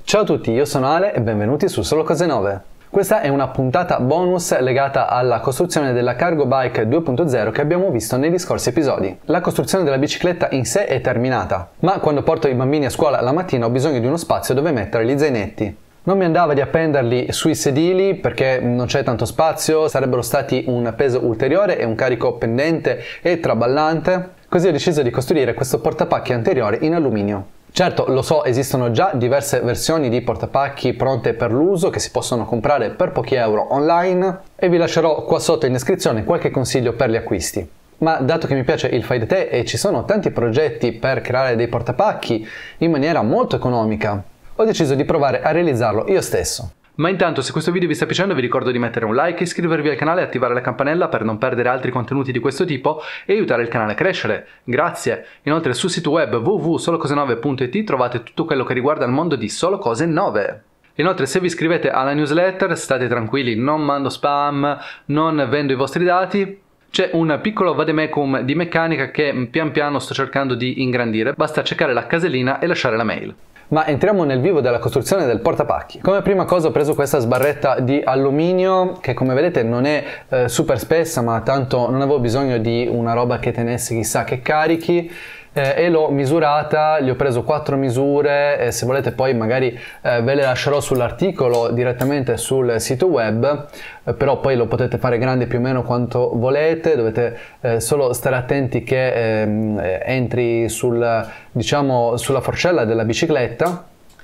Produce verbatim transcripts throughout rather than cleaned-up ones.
Ciao a tutti, io sono Ale e benvenuti su Solo Cose Nuove. Questa è una puntata bonus legata alla costruzione della Cargo Bike due punto zero che abbiamo visto negli scorsi episodi. La costruzione della bicicletta in sé è terminata, ma quando porto i bambini a scuola la mattina ho bisogno di uno spazio dove mettere gli zainetti. Non mi andava di appenderli sui sedili perché non c'è tanto spazio, sarebbero stati un peso ulteriore e un carico pendente e traballante, così ho deciso di costruire questo portapacchi anteriore in alluminio. Certo, lo so, esistono già diverse versioni di portapacchi pronte per l'uso che si possono comprare per pochi euro online e vi lascerò qua sotto in descrizione qualche consiglio per gli acquisti. Ma dato che mi piace il fai da te e ci sono tanti progetti per creare dei portapacchi in maniera molto economica, ho deciso di provare a realizzarlo io stesso. Ma intanto, se questo video vi sta piacendo, vi ricordo di mettere un like, iscrivervi al canale e attivare la campanella per non perdere altri contenuti di questo tipo e aiutare il canale a crescere. Grazie! Inoltre sul sito web w w w punto solo cose nove punto i t trovate tutto quello che riguarda il mondo di Solo Cose Nove. Inoltre, se vi iscrivete alla newsletter, state tranquilli, non mando spam, non vendo i vostri dati. C'è un piccolo vademecum di meccanica che pian piano sto cercando di ingrandire, basta cercare la casellina e lasciare la mail. Ma entriamo nel vivo della costruzione del portapacchi. Come prima cosa ho preso questa sbarretta di alluminio che, come vedete, non è eh, super spessa, ma tanto non avevo bisogno di una roba che tenesse chissà che carichi, eh, e l'ho misurata, gli ho preso quattro misure e se volete poi magari eh, ve le lascerò sull'articolo direttamente sul sito web, eh, però poi lo potete fare grande più o meno quanto volete, dovete eh, solo stare attenti che eh, entri sul, diciamo, sulla forcella della bicicletta.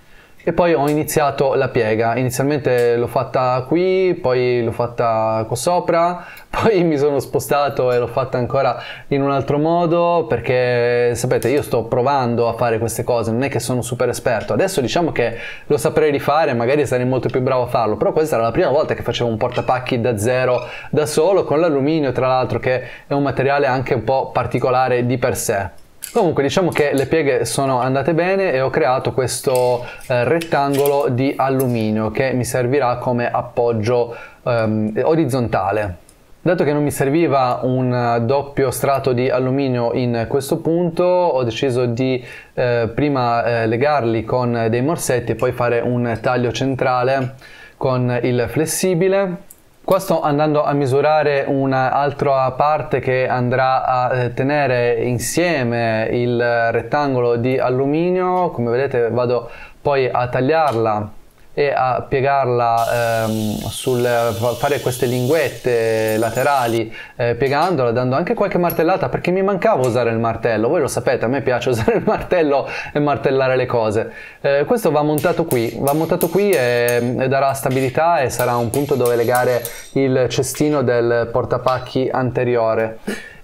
E poi ho iniziato la piega. Inizialmente l'ho fatta qui, poi l'ho fatta qua sopra, poi mi sono spostato e l'ho fatta ancora in un altro modo perché sapete, io sto provando a fare queste cose, non è che sono super esperto. Adesso diciamo che lo saprei rifare, magari sarei molto più bravo a farlo, però questa era la prima volta che facevo un portapacchi da zero da solo con l'alluminio, tra l'altro, che è un materiale anche un po' particolare di per sé. Comunque diciamo che le pieghe sono andate bene e ho creato questo eh, rettangolo di alluminio che mi servirà come appoggio ehm, orizzontale. Dato che non mi serviva un doppio strato di alluminio in questo punto, ho deciso di eh, prima eh, legarli con dei morsetti e poi fare un taglio centrale con il flessibile. Qua sto andando a misurare un'altra parte che andrà a tenere insieme il rettangolo di alluminio. Come vedete vado poi a tagliarla e a piegarla, ehm, sul fare queste linguette laterali eh, piegandola, dando anche qualche martellata perché mi mancava usare il martello. Voi lo sapete, a me piace usare il martello e martellare le cose. Eh, questo va montato qui, va montato qui e, e darà stabilità e sarà un punto dove legare il cestino del portapacchi anteriore.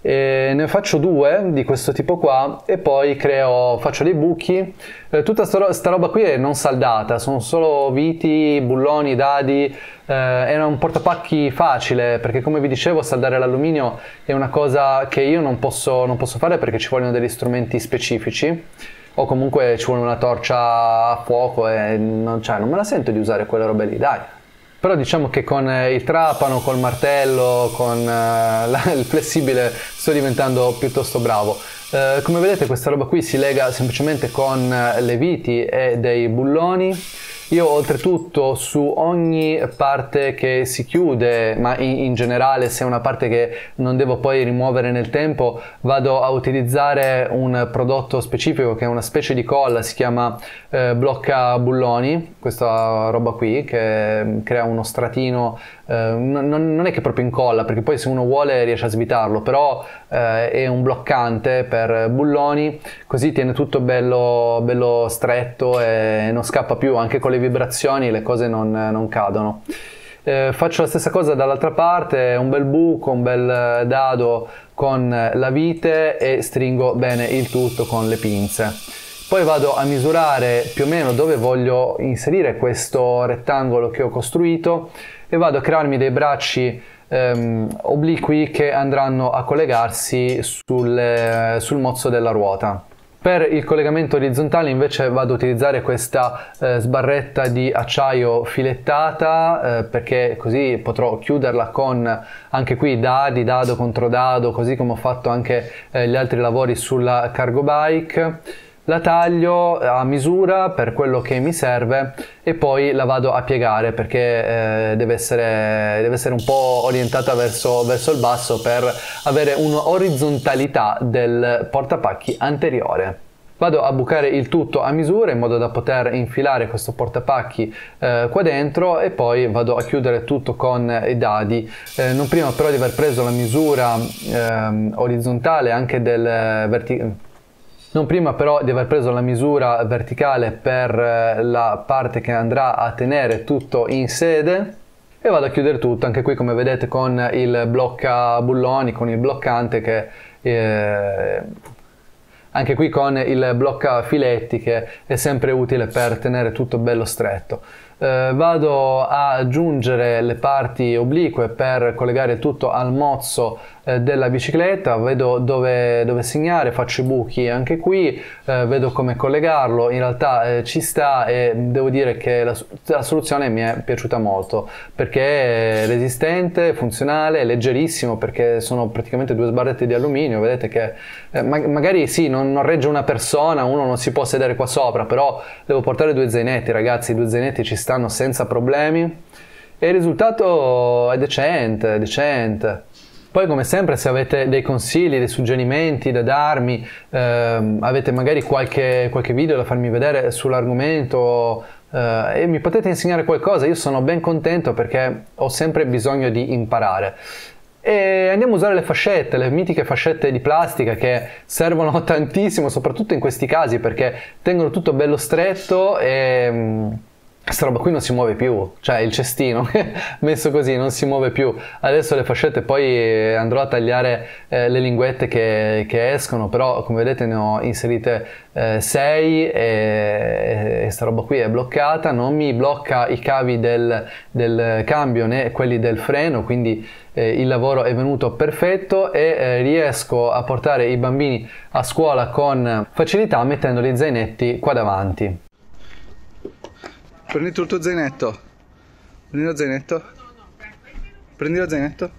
E ne faccio due di questo tipo qua e poi creo, faccio dei buchi. Eh, tutta sta, sta roba qui è non saldata, sono solo viti, bulloni, dadi. Eh, era un portapacchi facile perché, come vi dicevo, saldare l'alluminio è una cosa che io non posso, non posso fare perché ci vogliono degli strumenti specifici o comunque ci vuole una torcia a fuoco e non, cioè, non me la sento di usare quelle robe lì, dai. Però diciamo che con il trapano, col martello, con uh, la, il flessibile sto diventando piuttosto bravo. Uh, come vedete questa roba qui si lega semplicemente con le viti e dei bulloni. Io oltretutto su ogni parte che si chiude, ma in, in generale se è una parte che non devo poi rimuovere nel tempo, vado a utilizzare un prodotto specifico che è una specie di colla, si chiama eh, blocca bulloni, questa roba qui che crea uno stratino, eh, non, non è che proprio incolla perché poi se uno vuole riesce a svitarlo, però eh, è un bloccante per bulloni, così tiene tutto bello, bello stretto e non scappa più, anche con le vibrazioni le cose non, non cadono. Eh, faccio la stessa cosa dall'altra parte, un bel buco, un bel dado con la vite e stringo bene il tutto con le pinze. Poi vado a misurare più o meno dove voglio inserire questo rettangolo che ho costruito e vado a crearmi dei bracci ehm, obliqui che andranno a collegarsi sul, sul mozzo della ruota. Per il collegamento orizzontale invece vado a utilizzare questa eh, sbarretta di acciaio filettata eh, perché così potrò chiuderla con anche qui dadi, dado contro dado, così come ho fatto anche eh, gli altri lavori sulla cargo bike. la taglio a misura per quello che mi serve e poi la vado a piegare perché eh, deve, essere, deve essere un po' orientata verso, verso il basso per avere un'orizzontalità del portapacchi anteriore. Vado a bucare il tutto a misura in modo da poter infilare questo portapacchi eh, qua dentro e poi vado a chiudere tutto con i dadi. Eh, non prima però di aver preso la misura eh, orizzontale anche del verticale. Non prima però di aver preso la misura verticale per la parte che andrà a tenere tutto in sede e vado a chiudere tutto, anche qui come vedete con il blocca bulloni, con il bloccante che eh, anche qui con il blocca filetti che è sempre utile per tenere tutto bello stretto. Eh, vado a aggiungere le parti oblique per collegare tutto al mozzo eh, della bicicletta, vedo dove, dove segnare, faccio i buchi anche qui, eh, vedo come collegarlo, in realtà eh, ci sta e devo dire che la, la soluzione mi è piaciuta molto perché è resistente, funzionale, leggerissimo perché sono praticamente due sbarrette di alluminio, vedete che eh, ma magari sì, non, non regge una persona, uno non si può sedere qua sopra, però devo portare due zainetti, ragazzi, i due zainetti ci stanno senza problemi e il risultato è decente, decente. Poi come sempre se avete dei consigli, dei suggerimenti da darmi, ehm, avete magari qualche, qualche video da farmi vedere sull'argomento eh, e mi potete insegnare qualcosa, io sono ben contento perché ho sempre bisogno di imparare. E andiamo a usare le fascette, le mitiche fascette di plastica che servono tantissimo, soprattutto in questi casi perché tengono tutto bello stretto e questa roba qui non si muove più, cioè il cestino messo così non si muove più. Adesso le fascette poi andrò a tagliare eh, le linguette che, che escono, però come vedete ne ho inserite eh, sei e questa roba qui è bloccata, non mi blocca i cavi del, del cambio né quelli del freno, quindi eh, il lavoro è venuto perfetto e eh, riesco a portare i bambini a scuola con facilità mettendo gli zainetti qua davanti. Prendi tutto il zainetto. Prendi lo zainetto. Prendi lo zainetto.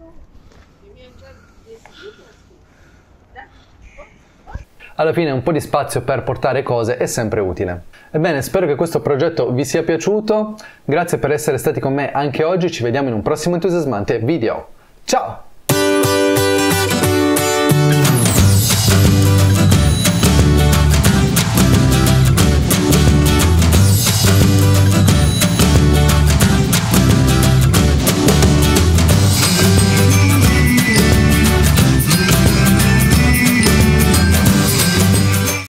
Alla fine un po' di spazio per portare cose è sempre utile. Ebbene, spero che questo progetto vi sia piaciuto. Grazie per essere stati con me anche oggi. Ci vediamo in un prossimo entusiasmante video. Ciao!